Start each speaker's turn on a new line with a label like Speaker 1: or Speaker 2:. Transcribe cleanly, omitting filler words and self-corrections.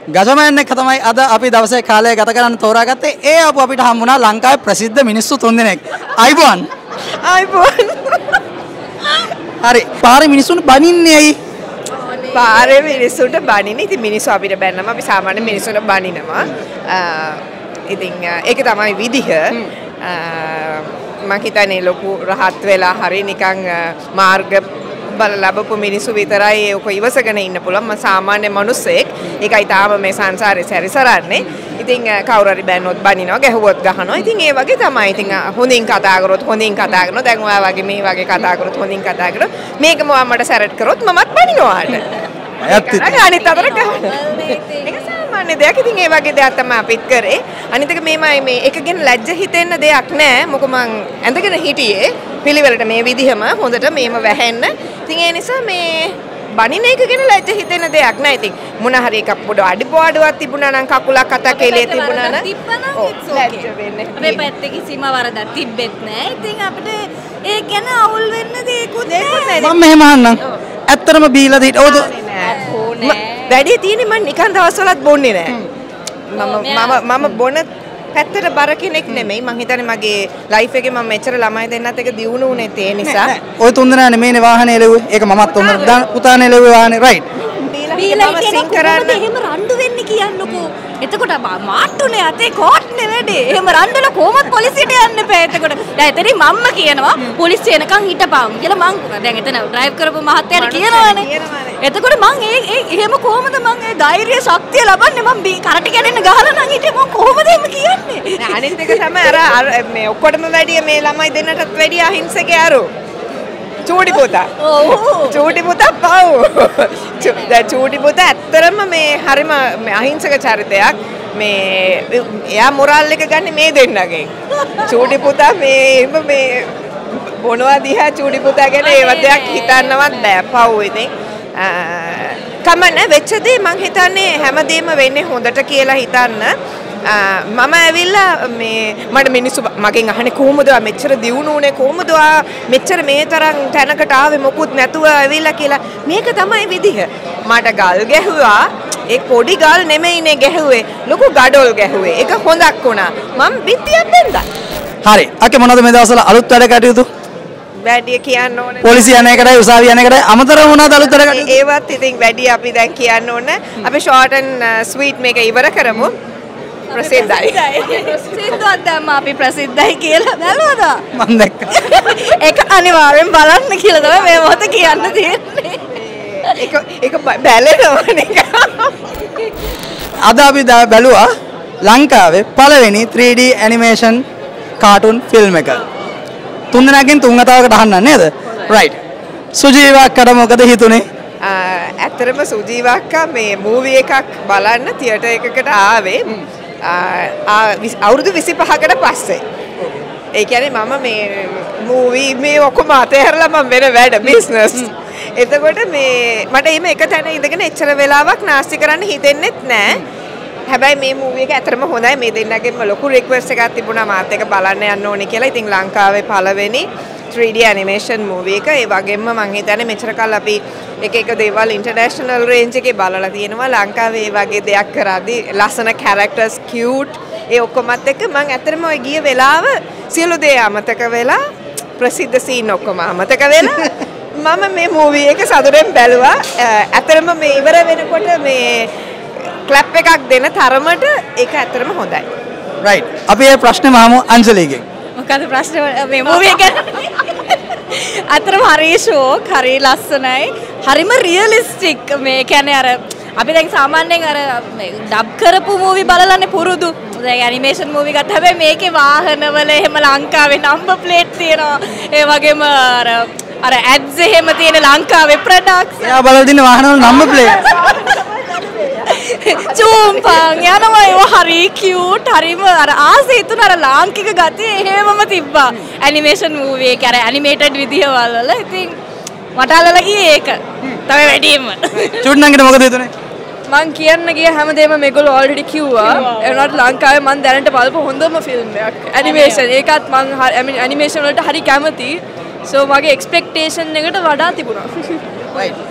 Speaker 1: ගජමෑන් එක තමයි අද අපි දවසේ කාලය ගත කරන්න තෝරාගත්තේ. ඒ අපු අපිට හම්බුණා ලංකාවේ ප්‍රසිද්ධ මිනිස්සු 3 දෙනෙක්. අයිබෝන්.
Speaker 2: අයිබෝන්.
Speaker 1: හරි. පාරේ මිනිස්සුන් බනින්නේ ඇයි?
Speaker 2: පාරේ මිනිස්සුන්ට බනින්නේ. ඉතින් මිනිස්සු අපිට බැන්නම අපි සාමාන්‍ය මිනිස්සුන්ට බනිනවා. ඉතින් ඒක තමයි විදිහ. මම හිතන්නේ ලොකු රහත් වෙලා හරි නිකන් මාර්ග බල ලැබපු මිනිස්සු විතරයි ඔක ඉවසගෙන ඉන්න පුළුවන්. මම සාමාන්‍ය මිනිස්සෙක්. ඒකයි තාම මේ සංසාරේ සැරිසරන්නේ. ඉතින් කවුරු හරි බැන්නොත් බනිනවා, ගැහුවොත් ගහනවා. ඉතින් ඒ වගේ තමයි. ඉතින් හොඳින් කතා කරොත් හොඳින් කතා කරනවා. දැන් ඔයා වගේ මේ වගේ කතා කරොත් හොඳින් කතා කරනවා. මේක මමට සැරට් කරොත් මමත් බනිනවාට. අනිත් අතට ගහනවා. ඒක සාමාන්‍ය දෙයක්. ඉතින් ඒ වගේ දෙයක් තමයි අපිත් කරේ. අනිත් එක මේ එක ගැන ලැජ්ජ හිතෙන්න දෙයක් නැහැ. මොකද මං ඇඳගෙන හිටියේ පිළිවෙලට මේ විදිහම හොඳට මේම වැහෙන්න. ඉතින් ඒ නිසා මේ බනින එක ගැන ලැජ්ජ හිතෙන්න දෙයක් නැහැ. ඉතින් මොන හරි එකක් පොඩ අඩිපාඩුවක් තිබුණා නම් කකුලක් අතක් එළියේ තිබුණා නම් ලැජ්ජ වෙන්නේ.
Speaker 3: අපේ පැත්තේ කිසිම වරදක් තිබෙත් නැහැ. ඉතින් අපිට ඒ ගැන අවුල් වෙන්න දෙයක්වත් නැහැ.
Speaker 1: මම මෙහෙම අහන්නම්. ඇත්තටම බීලාද හිට ඕද
Speaker 2: වැඩි තියෙන්නේ මම නිකන් දවස්වලත් බොන්නේ නැහැ. මම බොන පැත්තට බර කෙනෙක් නෙමෙයි. මං හිතන්නේ මගේ ලයිෆ් එකේ මම මෙච්චර ළමයි දෙන්නත් එක දියුණු වුණේ ඒ නිසා.
Speaker 1: ඔය 3 දෙනා නෙමෙයිනේ වාහනේ ලෙව්වේ. ඒක මමත් 3 දෙනා පුතානේ ලෙව්වේ වාහනේ රයිට්.
Speaker 3: බීලා සිං කරන්න එහෙම රණ්ඩු වෙන්නේ කියන්නකෝ. එතකොට මාට්ටුනේ අතේ කෝට්නේ වැඩේ. එහෙම රණ්ඩුල කොහොමද පොලිසියට යන්න බෑ එතකොට. දැන් එතනින් මම්ම කියනවා පොලිසිය එනකන් හිටපන් කියලා මං දැන් එතන ඩ්‍රයිව් කරපු මහත්තයාට කියනවනේ. එතකොට මං එහෙම කොහොමද මං ඒ ධෛර්ය ශක්තිය ලබන්නේ මං කරට කැඩෙන්න ගහලා නම් හිටියේ මං කොහොමද එහෙම කියන්නේ.
Speaker 2: අනිත් එක තමයි අර මේ ඔක්කොටම වැඩිය මේ ළමයි දෙන්නටත් වැඩිය අහිංසකේ අරෝ. චූටි පුතා. චූටි පුතා පව්. දැන් චූටි පුතා ඇත්තරම මේ හරිම අහිංසක චරිතයක්. මේ එයා මොරල් එක ගන්න මේ දෙන්නගෙන්. චූටි පුතා මේ බොනවා දිහා චූටි පුතා ගැන ඒව දෙයක් හිතන්නවත් බෑ. පව් ඉතින්. කමන්න වෙච්ච දේ මං හිතන්නේ හැමදේම වෙන්නේ හොඳට කියලා හිතන්න. මම ඇවිල්ලා මට මිනිස්සු මගෙන් අහන්නේ කොහොමද මෙච්චර දියුණු උනේ කොහොමද මෙච්චර මේ තරම් තැනකට ආවේ මොකුත් නැතුව ඇවිල්ලා කියලා. මේක තමයි විදිහ. මට ගල් ගැහුවා. ඒ පොඩි ගල් නෙමෙයිනේ ගැහුවේ. ලොකු ගඩොල් ගැහුවේ. ඒක හොඳක් වුණා. මම බිත්තියක් බැන්දා.
Speaker 1: හරි. අකේ මොනවද මේ දවස්වල අලුත් වැඩ කටයුතු?
Speaker 2: වැඩි කියන්න ඕනේ.
Speaker 1: පොලිසිය යන එකටයි උසාවිය යන එකටයි අමතරව මොනවද අලුත් වැඩ කටයුතු?
Speaker 2: ඒවත් ඉතින් වැඩි අපි දැන් කියන්න ඕනේ. අපි ෂෝට් ඇන්ඩ් ස්වීට් මේක ඉවර කරමු. ප්‍රසිද්ධයි.
Speaker 3: සින්දුවක් දැම්ම අපි ප්‍රසිද්ධයි කියලා බැලුවද?
Speaker 1: මම දැක්කා.
Speaker 3: ඒක අනිවාර්යෙන් බලන්න කියලා තමයි මේ මොහොත කියන්න තියෙන්නේ.
Speaker 2: ඒක බැලෙනවනේ.
Speaker 1: අද අපි බැලුවා ලංකාවේ පළවෙනි 3D ඇනිමේෂන් කාටුන් ෆිල්ම් එක. 3 දෙනාගෙන් 3 වතාවකට අහන්න නේද? රයිට්. සුජීවක්කට මොකද හිතුනේ?
Speaker 2: ඇත්තරම සුජීවක්කා මේ මූවි එකක් බලන්න තියටර් එකකට ආවේ. අවුරුදු 25කට පස්සේ. ඒ කියන්නේ මම මේ මූවි මේ ඔක්කොම අතහැරලා මම වෙන වැඩ බිස්නස්. එතකොට මේ මට එහෙම එක තැන ඉඳගෙන එච්චර වෙලාවක් නාස්ති කරන්න හිතෙන්නෙත් නැහැ. හැබැයි මේ මූවි එක ඇත්තටම හොඳයි. මේ දෙන්නගෙන්ම ලොකු රික්වෙස්ට් එකක් තිබුණා මාත් එක බලන්න යන්න ඕනේ කියලා. ඉතින් ලංකාවේ පළවෙනි 3D ඇනිමේෂන් මූවි එක. ඒ වගේම මම හිතන්නේ මෙච්චර කල් අපි එක දේවල් ඉන්ටර්නැෂනල් රේන්ජ් එකේ බලලා තියෙනවා. ලංකාවේ මේ වගේ දෙයක් කරද්දී ලස්සන කැරක්ටර්ස් කියුට් ඒ ඔක්කොමත් එක්ක මම ඇත්තටම ඔය ගිය වෙලාව සියලු දේ අමතක වෙලා ප්‍රසිද්ධ සීන් ඔක්කොම අමතක වෙලා මම මේ මූවි එක සතුටෙන් බැලුවා. ඇත්තටම මේ ඉවර වෙනකොට මේ ක්ලැප් එකක් දෙන තරමට ඒක ඇත්තටම හොඳයි.
Speaker 1: රයිට්. අපි මේ ප්‍රශ්නේ මහමු අංජලිගෙන්.
Speaker 3: මොකද ප්‍රශ්නේ මේ මූවි එක අතරම හරි ෂෝක් හරි ලස්සනයි හරිම රියලිස්ටික්. මේ කියන්නේ අර අපි දැන් සාමාන්‍යයෙන් අර ඩබ් කරපු මූවි බලලානේ පුරුදු. දැන් ඇනිමේෂන් මූවි ගත්ත හැබැයි මේකේ වාහනවල එහෙම ලංකාවේ නම්බර් ප්ලේට් තියෙනවා. ඒ වගේම අර ඇඩ්ස් එහෙම තියෙන ලංකාවේ ප්‍රොඩක්ට්ස්.
Speaker 1: එයා බලලා දින වාහනවල නම්බර් ප්ලේට්.
Speaker 3: චූම්පන් යනවා ඒව හරි කියුට් හරිම අර ආසේ තුන අර ලාංකික ගතිය එහෙමම තිබ්බා. ඇනිමේෂන් මූවි එක අර ඇනිමේටඩ් විදිහවල වල ඉතින් මට අල්ලලා ගියේ ඒක. තමයි වැඩිම.
Speaker 1: චුට්නංගිට මොකද හිතුනේ?
Speaker 4: මං කියන්න ගිය හැමදේම මේගොල්ලෝ ඔල්රෙඩි කිව්වා. ඒ වුණාට ලංකාවේ මං දැනට බලපු හොඳම ෆිල්ම් එකක්. ඇනිමේෂන්. ඒකත් මං ඇනිමේෂන් වලට හරි කැමතියි. සෝ මගේ එක්ස්පෙක්ටේෂන් එකට වඩා තිබුණා.